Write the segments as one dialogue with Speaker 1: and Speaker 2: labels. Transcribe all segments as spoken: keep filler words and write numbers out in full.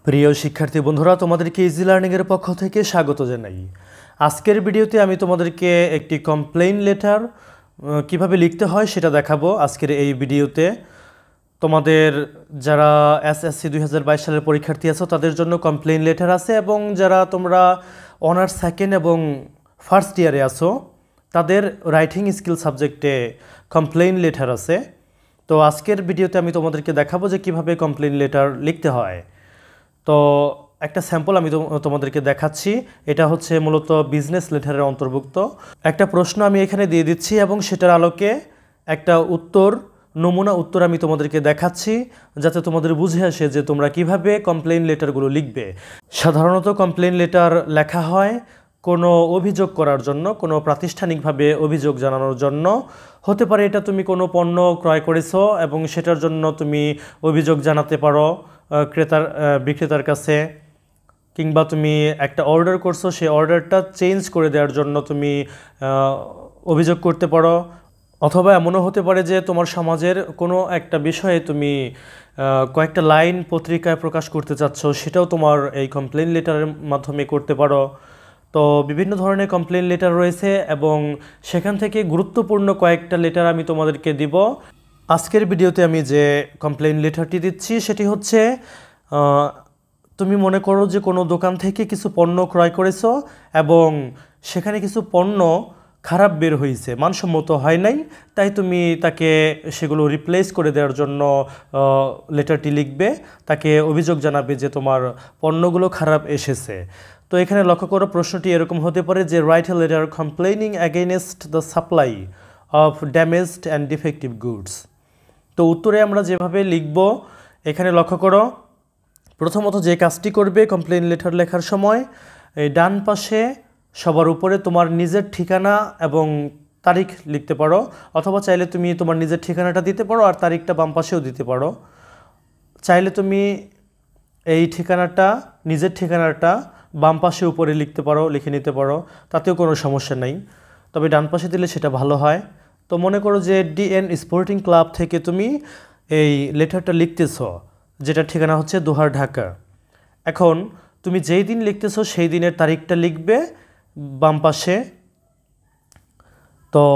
Speaker 1: প্রিয় শিক্ষার্থী বন্ধুরা, তোমাদেরকে ইজি লার্নিং এর পক্ষ থেকে স্বাগত জানাই। আজকের ভিডিওতে আমি তোমাদেরকে একটি কমপ্লেইন লেটার কিভাবে লিখতে হয় সেটা দেখাবো। আজকের এই ভিডিওতে তোমাদের যারা এসএসসি দুই হাজার বাইশ সালের পরীক্ষার্থী আছো তাদের জন্য কমপ্লেইন লেটার আছে, এবং যারা তোমরা অনার্স সেকেন্ড এবং ফার্স্ট ইয়ারে আছো তাদের রাইটিং স্কিল সাবজেক্টে কমপ্লেইন লেটার আছে। তো আজকের ভিডিওতে আমি তোমাদেরকে দেখাবো যে কিভাবে কমপ্লেইন লেটার লিখতে হয়। তো একটা স্যাম্পল আমি তোমাদেরকে দেখাচ্ছি। এটা হচ্ছে মূলত বিজনেস লেটারের অন্তর্ভুক্ত। একটা প্রশ্ন আমি এখানে দিয়ে দিচ্ছি এবং সেটার আলোকে একটা উত্তর, নমুনা উত্তর আমি তোমাদেরকে দেখাচ্ছি, যাতে তোমাদের বুঝে আসে যে তোমরা কিভাবে কমপ্লেইন লেটারগুলো লিখবে। সাধারণত কমপ্লেইন লেটার লেখা হয় কোনো অভিযোগ করার জন্য, কোনো প্রাতিষ্ঠানিকভাবে অভিযোগ জানানোর জন্য। হতে পারে এটা তুমি কোনো পণ্য ক্রয় করেছো এবং সেটার জন্য তুমি অভিযোগ জানাতে পারো ক্রেতার বিক্রেতার কাছে, কিংবা তুমি একটা অর্ডার করছো, সেই অর্ডারটা চেঞ্জ করে দেওয়ার জন্য তুমি অভিযোগ করতে পারো। অথবা এমনও হতে পারে যে তোমার সমাজের কোনো একটা বিষয়ে তুমি কয়েকটা লাইন পত্রিকায় প্রকাশ করতে চাচ্ছ, সেটাও তোমার এই কমপ্লেইন লেটারের মাধ্যমে করতে পারো। তো বিভিন্ন ধরনের কমপ্লেইন লেটার রয়েছে এবং সেখান থেকে গুরুত্বপূর্ণ কয়েকটা লেটার আমি তোমাদেরকে দিব। আজকের ভিডিওতে আমি যে কমপ্লেইন লেটারটি দিচ্ছি সেটি হচ্ছে, তুমি মনে করো যে কোনো দোকান থেকে কিছু পণ্য ক্রয় করেছো এবং সেখানে কিছু পণ্য খারাপ বের হয়েছে, মানসম্মত হয় নাই, তাই তুমি তাকে সেগুলো রিপ্লেস করে দেওয়ার জন্য লেটারটি লিখবে। তাকে অভিযোগ জানাবে যে তোমার পণ্যগুলো খারাপ এসেছে। তো এখানে লক্ষ্য করো, প্রশ্নটি এরকম হতে পারে যে write a letter complaining against the supply of damaged and defective goods. তো উত্তরে আমরা যেভাবে লিখব, এখানে লক্ষ্য করো, প্রথমত যে কাজটি করবে কমপ্লেইন লেটার লেখার সময়, এই ডান পাশে সবার উপরে তোমার নিজের ঠিকানা এবং তারিখ লিখতে পারো, অথবা চাইলে তুমি তোমার নিজের ঠিকানাটা দিতে পারো আর তারিখটা বাম পাশেও দিতে পারো। চাইলে তুমি এই ঠিকানাটা, নিজের ঠিকানাটা বাম পাশে উপরে লিখতে পারো, লিখে নিতে পারো, তাতেও কোনো সমস্যা নেই, তবে ডান পাশে দিলে সেটা ভালো হয়। তো মনে করো যে ডিএন স্পোর্টিং ক্লাব থেকে তুমি এই লেটারটা লিখতেছো, যেটা ঠিকানা হচ্ছে দোহার, ঢাকা। এখন তুমি যেই দিন লিখতেছো সেই দিনের তারিখটা লিখবে বাম পাশে। তো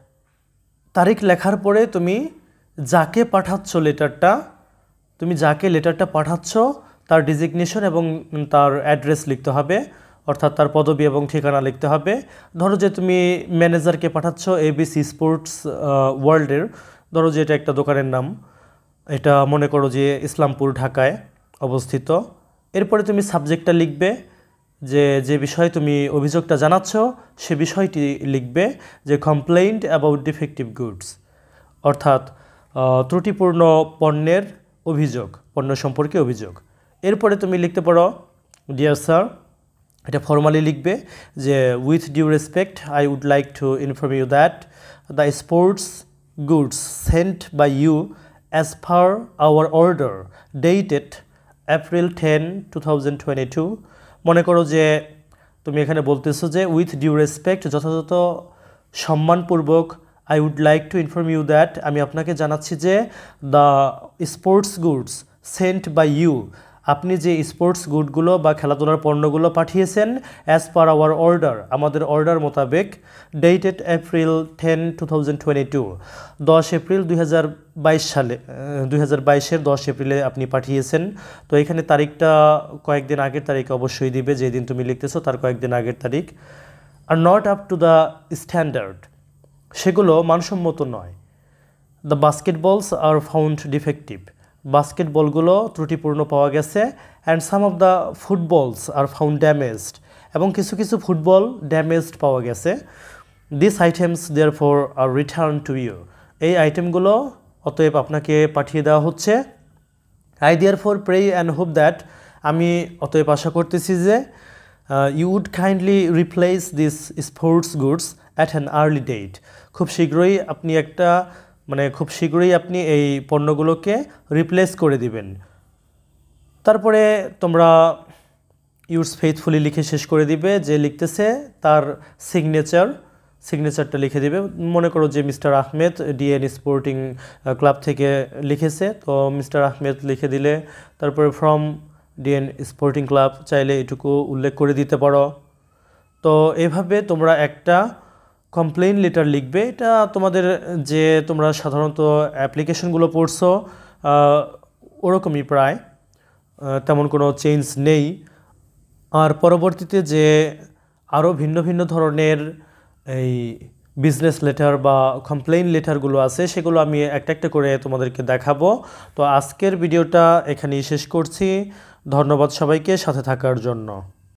Speaker 1: তারিখ লেখার পরে তুমি যাকে পাঠাচ্ছ লেটারটা, তুমি যাকে লেটারটা পাঠাচ্ছ তার ডিজিগনেশন এবং তার অ্যাড্রেস লিখতে হবে, অর্থাৎ তার পদবি এবং ঠিকানা লিখতে হবে। ধরো যে তুমি ম্যানেজারকে পাঠাচ্ছ এবিসি স্পোর্টস ওয়ার্ল্ডের, ধরো যে এটা একটা দোকানের নাম, এটা মনে করো যে ইসলামপুর, ঢাকায় অবস্থিত। এরপরে তুমি সাবজেক্টটা লিখবে, যে যে বিষয়ে তুমি অভিযোগটা জানাচ্ছ সে বিষয়টি লিখবে, যে কমপ্লেইন্ট অ্যাবাউট ডিফেক্টিভ গুডস, অর্থাৎ ত্রুটিপূর্ণ পণ্যের অভিযোগ, পণ্য সম্পর্কে অভিযোগ। এরপরে তুমি লিখতে পারো ডিয়ার স্যার, এটা ফর্মালি লিখবে যে with due respect I would like to inform you that the sports goods sent by you as per our order dated April tenth two thousand twenty-two। মনে করো যে তুমি এখানে বলতেছো যে উইথ ডিউ রেসপেক্ট, যথাযথ সম্মানপূর্বক, I would like to inform you that, আমি আপনাকে জানাচ্ছি যে the sports goods sent by you, আপনি যে স্পোর্টস গুডগুলো বা খেলাধুলার পণ্যগুলো পাঠিয়েছেন অ্যাজ পার আওয়ার অর্ডার, আমাদের অর্ডার মোতাবেক, dated April ten two thousand twenty two, দশ এপ্রিল দুই হাজার বাইশ সালে, দুই হাজার বাইশের দশ এপ্রিলে আপনি পাঠিয়েছেন। তো এখানে তারিখটা কয়েকদিন আগের তারিখ অবশ্যই দিবে, যেদিন তুমি লিখতেছো তার কয়েকদিন আগের তারিখ। আর not up to the standard, সেগুলো মানসম্মত নয়। The basketballs are found defective, বাস্কেটবলগুলো ত্রুটিপূর্ণ পাওয়া গেছে। And some of the footballs are found damaged, এবং কিছু কিছু ফুটবল ড্যামেজড পাওয়া গেছে। This items therefore are return to you, এই আইটেমগুলো অতএব আপনাকে পাঠিয়ে দেওয়া হচ্ছে। I therefore pray and hope that, আমি অতএব আশা করতেছি যে you would kindly replace this sports goods at an early date, খুব শীঘ্রই আপনি একটা মানে খুব শীঘ্রই আপনি এই পণ্যগুলোকে রিপ্লেস করে দিবেন। তারপরে তোমরা ইউর্স ফেইথফুলি লিখে শেষ করে দিবে, যে লিখতেছে তার সিগনেচার, সিগনেচারটা লিখে দিবে। মনে করো যে mister Ahmed DN sporting club থেকে লিখেছে, তো মিস্টার আহমেদ লিখে দিলে। তারপরে ফ্রম ডিএন স্পোর্টিং ক্লাব চাইলে এটুকু উল্লেখ করে দিতে পারো। তো এভাবে তোমরা একটা কমপ্লেইন লেটার লিখবে। এটা তোমাদের যে তোমরা সাধারণত অ্যাপ্লিকেশনগুলো পড়ছো ওরকমই প্রায়, তেমন কোনো চেঞ্জ নেই। আর পরবর্তীতে যে আরও ভিন্ন ভিন্ন ধরনের এই বিজনেস লেটার বা কমপ্লেইন লেটারগুলো আছে সেগুলো আমি একটা একটা করে তোমাদেরকে দেখাবো। তো আজকের ভিডিওটা এখানেই শেষ করছি। ধন্যবাদ সবাইকে সাথে থাকার জন্য।